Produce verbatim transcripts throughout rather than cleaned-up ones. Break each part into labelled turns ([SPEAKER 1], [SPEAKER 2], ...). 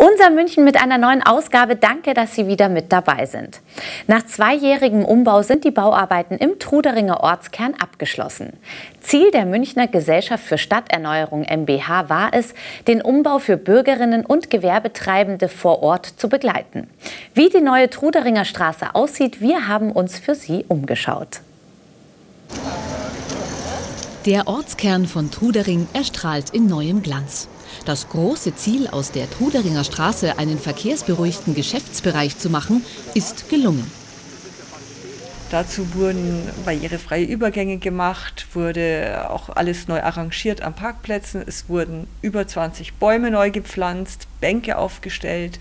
[SPEAKER 1] Unser München mit einer neuen Ausgabe. Danke, dass Sie wieder mit dabei sind. Nach zweijährigem Umbau sind die Bauarbeiten im Truderinger Ortskern abgeschlossen. Ziel der Münchner Gesellschaft für Stadterneuerung M B H war es, den Umbau für Bürgerinnen und Gewerbetreibende vor Ort zu begleiten. Wie die neue Truderinger Straße aussieht, wir haben uns für Sie umgeschaut.
[SPEAKER 2] Der Ortskern von Trudering erstrahlt in neuem Glanz. Das große Ziel, aus der Truderinger Straße einen verkehrsberuhigten Geschäftsbereich zu machen, ist gelungen.
[SPEAKER 3] Dazu wurden barrierefreie Übergänge gemacht, wurde auch alles neu arrangiert an Parkplätzen. Es wurden über zwanzig Bäume neu gepflanzt, Bänke aufgestellt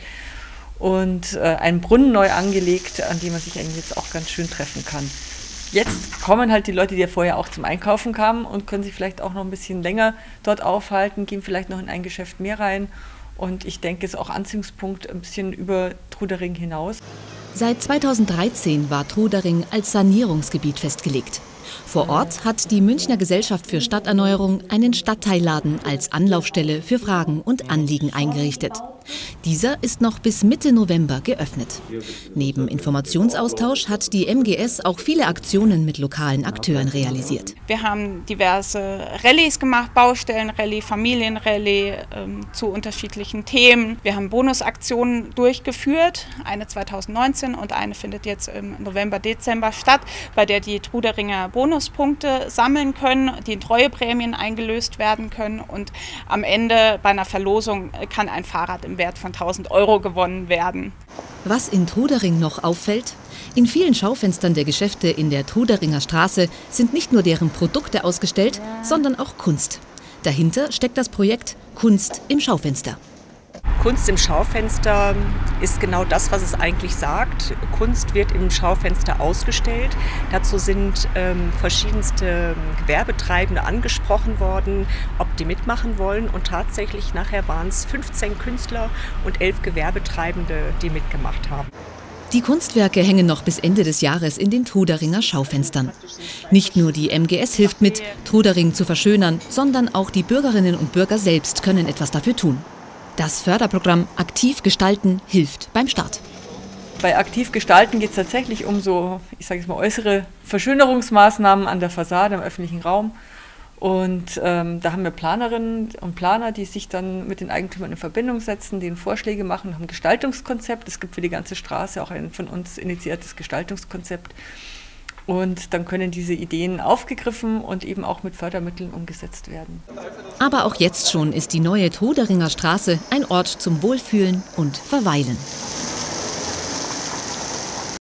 [SPEAKER 3] und äh, einen Brunnen neu angelegt, an dem man sich eigentlich jetzt auch ganz schön treffen kann. Jetzt kommen halt die Leute, die ja vorher auch zum Einkaufen kamen und können sich vielleicht auch noch ein bisschen länger dort aufhalten, gehen vielleicht noch in ein Geschäft mehr rein. Und ich denke, es ist auch Anziehungspunkt ein bisschen über Trudering hinaus.
[SPEAKER 2] Seit zweitausenddreizehn war Trudering als Sanierungsgebiet festgelegt. Vor Ort hat die Münchner Gesellschaft für Stadterneuerung einen Stadtteilladen als Anlaufstelle für Fragen und Anliegen eingerichtet. Dieser ist noch bis Mitte November geöffnet. Neben Informationsaustausch hat die M G S auch viele Aktionen mit lokalen Akteuren realisiert.
[SPEAKER 4] Wir haben diverse Rallyes gemacht, Baustellenrallye, Familienrallye ähm, zu unterschiedlichen Themen. Wir haben Bonusaktionen durchgeführt, eine zweitausendneunzehn und eine findet jetzt im November, Dezember statt, bei der die Truderinger Bonuspunkte sammeln können, die in Treueprämien eingelöst werden können und am Ende bei einer Verlosung kann ein Fahrrad im Wert von tausend Euro gewonnen werden.
[SPEAKER 2] Was in Trudering noch auffällt? In vielen Schaufenstern der Geschäfte in der Truderinger Straße sind nicht nur deren Produkte ausgestellt, sondern auch Kunst. Dahinter steckt das Projekt Kunst im Schaufenster.
[SPEAKER 5] Kunst im Schaufenster ist genau das, was es eigentlich sagt. Kunst wird im Schaufenster ausgestellt. Dazu sind ähm, verschiedenste Gewerbetreibende angesprochen worden, ob die mitmachen wollen. Und tatsächlich nachher waren es fünfzehn Künstler und elf Gewerbetreibende, die mitgemacht haben.
[SPEAKER 2] Die Kunstwerke hängen noch bis Ende des Jahres in den Truderinger Schaufenstern. Nicht nur die M G S hilft mit, Trudering zu verschönern, sondern auch die Bürgerinnen und Bürger selbst können etwas dafür tun. Das Förderprogramm Aktiv Gestalten hilft beim Start.
[SPEAKER 3] Bei Aktiv Gestalten geht es tatsächlich um so, ich sage jetzt mal, äußere Verschönerungsmaßnahmen an der Fassade im öffentlichen Raum. Und ähm, da haben wir Planerinnen und Planer, die sich dann mit den Eigentümern in Verbindung setzen, denen Vorschläge machen, haben ein Gestaltungskonzept. Es gibt für die ganze Straße auch ein von uns initiiertes Gestaltungskonzept. Und dann können diese Ideen aufgegriffen und eben auch mit Fördermitteln umgesetzt werden.
[SPEAKER 2] Aber auch jetzt schon ist die neue Truderinger Straße ein Ort zum Wohlfühlen und Verweilen.